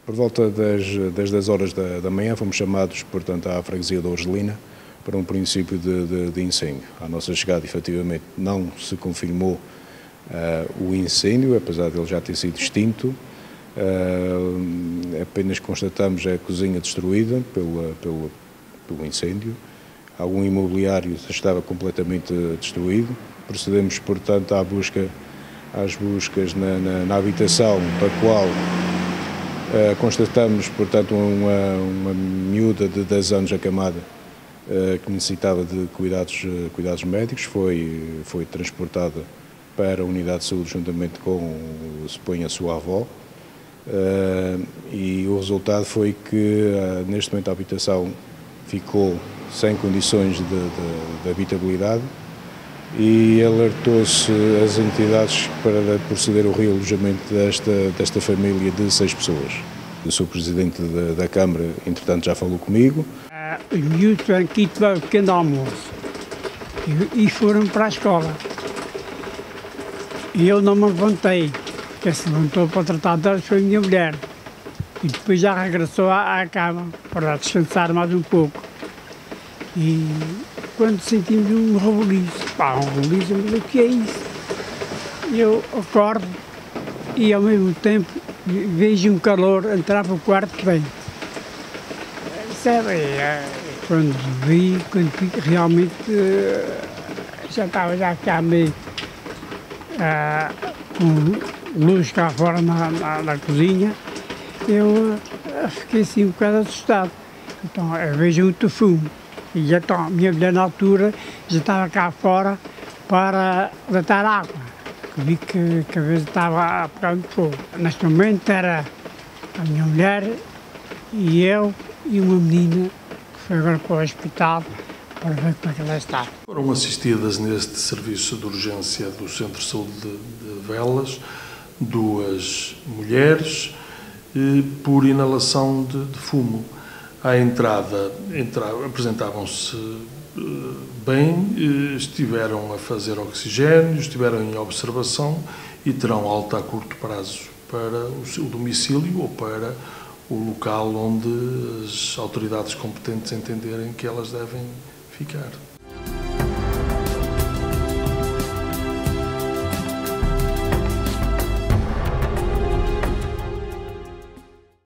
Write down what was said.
Por volta das 10 horas da manhã fomos chamados, portanto, à freguesia da Orgelina para um princípio de incêndio. À nossa chegada, efetivamente, não se confirmou o incêndio, apesar de ele já ter sido extinto. Apenas constatamos a cozinha destruída pelo incêndio. Algum imobiliário estava completamente destruído. Procedemos, portanto, às buscas na habitação, da qual constatamos, portanto, uma miúda de 10 anos acamada que necessitava de cuidados médicos. Foi transportada para a unidade de saúde juntamente com, suponho, a sua avó. E o resultado foi que, neste momento, a habitação ficou sem condições de habitabilidade e alertou-se as entidades para proceder ao realojamento desta família de 6 pessoas. Eu sou presidente da Câmara, entretanto já falou comigo. Os miúdos aqui tiveram um pequeno almoço e foram para a escola. E eu não me levantei. Quem se levantou para tratar deles foi a minha mulher. E depois já regressou à cama para descansar mais um pouco. E quando sentimos um reboliço, um reboliço, mas o que é isso? Eu acordo e ao mesmo tempo vejo um calor entrar para o quarto que vem. Sabe, quando vi realmente já estava cá meio com luz cá fora na cozinha, eu fiquei assim um bocado assustado. Então eu vejo muito fumo. E então a minha mulher na altura já estava cá fora para deitar água. Vi que a cabeça estava a pegar muito fogo. Neste momento era a minha mulher e eu e uma menina que foi agora para o hospital para ver como é que ela está. Foram assistidas neste serviço de urgência do Centro de Saúde de Velas 2 mulheres por inalação de fumo. À entrada apresentavam-se bem, estiveram a fazer oxigênio, estiveram em observação e terão alta a curto prazo para o seu domicílio ou para o local onde as autoridades competentes entenderem que elas devem ficar.